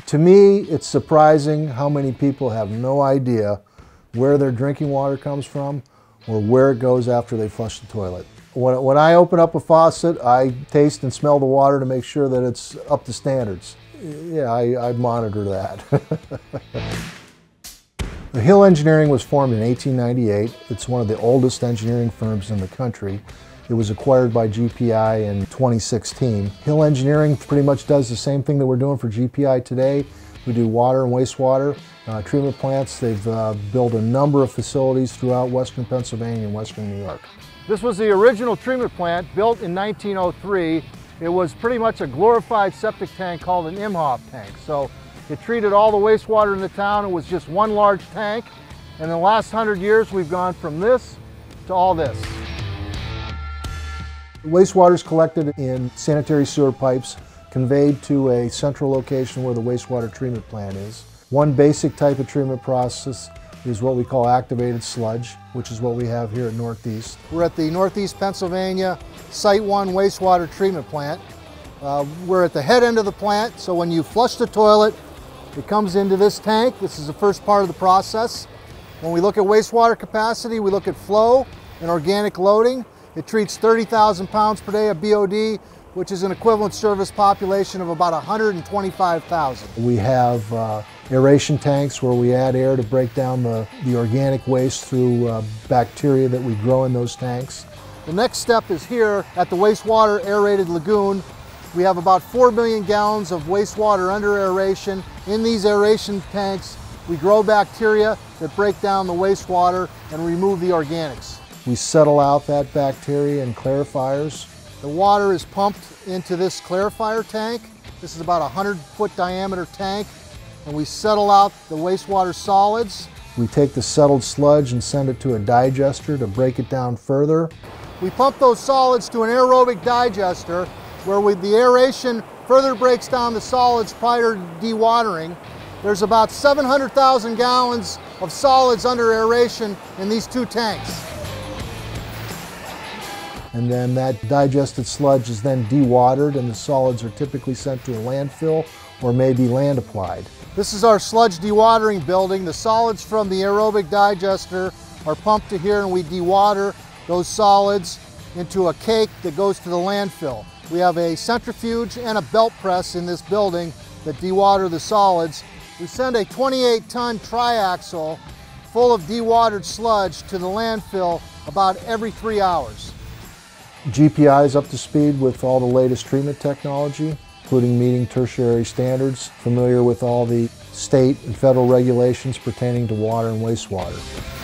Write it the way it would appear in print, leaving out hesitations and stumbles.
To me, it's surprising how many people have no idea where their drinking water comes from or where it goes after they flush the toilet. When I open up a faucet, I taste and smell the water to make sure that it's up to standards. Yeah, I monitor that. The Hill Engineering was formed in 1898. It's one of the oldest engineering firms in the country. It was acquired by GPI in 2016. Hill Engineering pretty much does the same thing that we're doing for GPI today. We do water and wastewater treatment plants. They've built a number of facilities throughout western Pennsylvania and western New York. This was the original treatment plant built in 1903. It was pretty much a glorified septic tank called an Imhoff tank. So it treated all the wastewater in the town. It was just one large tank. And in the last 100 years, we've gone from this to all this. Wastewater is collected in sanitary sewer pipes, conveyed to a central location where the wastewater treatment plant is. One basic type of treatment process is what we call activated sludge, which is what we have here at Northeast. We're at the Northeast Pennsylvania Site 1 wastewater treatment plant. We're at the head end of the plant, so when you flush the toilet, it comes into this tank. This is the first part of the process. When we look at wastewater capacity, we look at flow and organic loading. It treats 30,000 pounds per day of BOD, which is an equivalent service population of about 125,000. We have aeration tanks where we add air to break down the organic waste through bacteria that we grow in those tanks. The next step is here at the Wastewater Aerated Lagoon. We have about 4 million gallons of wastewater under aeration. In these aeration tanks, we grow bacteria that break down the wastewater and remove the organics. We settle out that bacteria in clarifiers. The water is pumped into this clarifier tank. This is about a 100-foot diameter tank, and we settle out the wastewater solids. We take the settled sludge and send it to a digester to break it down further. We pump those solids to an aerobic digester where the aeration further breaks down the solids prior to dewatering. There's about 700,000 gallons of solids under aeration in these two tanks. And then that digested sludge is then dewatered, and the solids are typically sent to a landfill or maybe land applied. This is our sludge dewatering building. The solids from the aerobic digester are pumped to here, and we dewater those solids into a cake that goes to the landfill. We have a centrifuge and a belt press in this building that dewater the solids. We send a 28-ton triaxle full of dewatered sludge to the landfill about every 3 hours. GPI is up to speed with all the latest treatment technology, including meeting tertiary standards, familiar with all the state and federal regulations pertaining to water and wastewater.